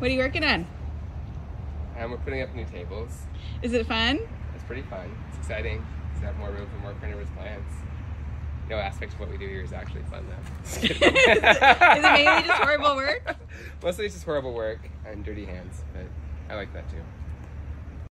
What are you working on? We're putting up new tables. Is it fun? It's pretty fun. It's exciting to have more room for more carnivorous plants. No aspect of what we do here is actually fun, though. Is it mainly just horrible work? Mostly it's just horrible work and dirty hands, but I like that too.